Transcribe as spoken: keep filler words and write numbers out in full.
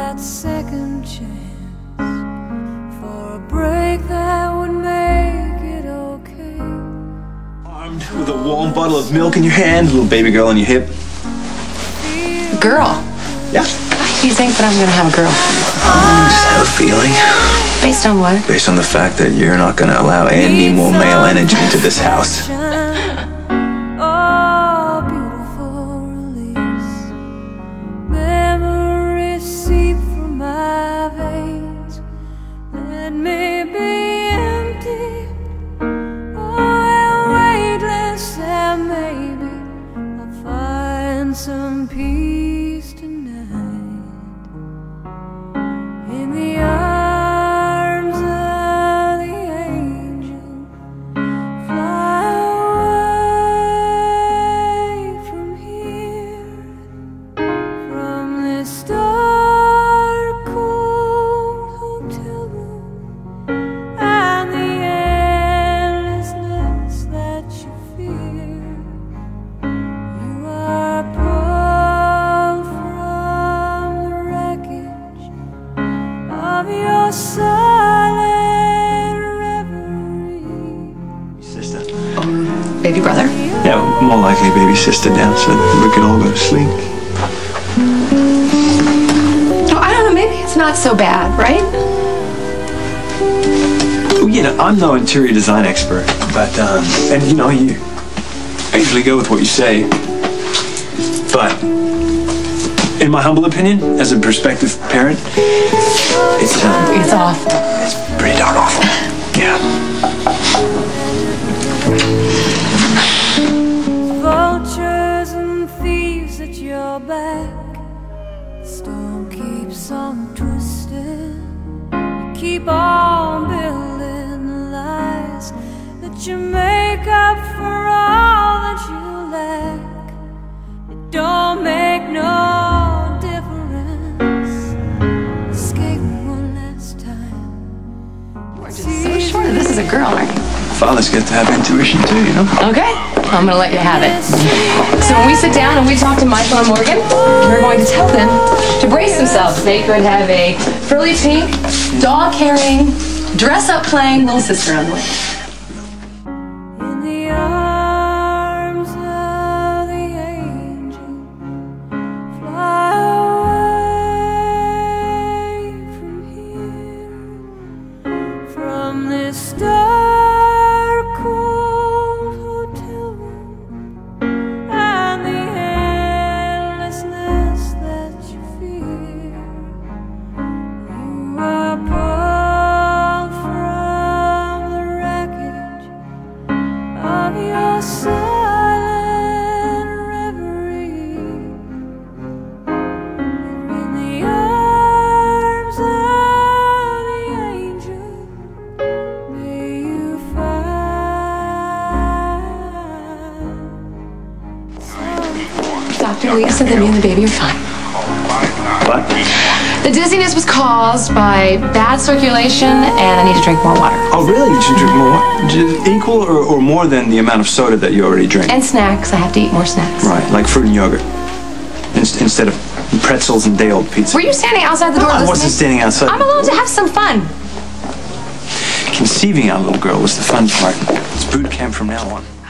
that second chance for a break that would make it okay. Armed with a warm bottle of milk in your hand, little baby girl on your hip. Girl? Yeah. Why do you think that I'm gonna have a girl? I just have a feeling. Based on what? Based on the fact that you're not gonna allow any more male energy into this house. Oh, beautiful release. Memories seep from my veins. Let me be empty. Oh, weightless, and maybe I'll find some peace tonight. In the arms of the angel, fly away from here, from this dark, cold hotel room, and the endlessness that you fear. You are pulled from the wreckage of your silent reverie. Sister. Baby brother? Yeah, more likely baby sister now, so we can all go to sleep. Oh, I don't know, maybe it's not so bad, right? Oh, you know, I'm no interior design expert, but, um, and you know, you, I usually go with what you say, but in my humble opinion, as a prospective parent, it's, um, It's awful. it's pretty darn awful. Yeah. Vultures and thieves at your back. Storm keeps on twisting. You keep on building the lies that you make up for all that you lack. It don't make no difference. Escape one last time. We're just so sure that this is a girl, aren't you? Fathers get to have intuition too, you know? Okay, I'm gonna let you have it. So when we sit down and we talk to Michael and Morgan, we're going to tell them to brace themselves. They could have a frilly pink, doll-carrying, dress-up playing little sister on the way. In the arms of the angel, fly away from here, from this dark, cold hotel room, and the endlessness that you fear. You are pulled from the wreckage of your silent reverie. In the arms of the angel, may you find. Doctor Lee said that me and the baby are fine. What? The dizziness was caused by bad circulation, and I need to drink more water. Oh, really? You should drink more? Just equal or, or more than the amount of soda that you already drink? And snacks. I have to eat more snacks. Right, like fruit and yogurt. In instead of pretzels and day-old pizza. Were you standing outside the door I listening? wasn't standing outside. I'm allowed to have some fun. Conceiving our little girl was the fun part. It's boot camp from now on.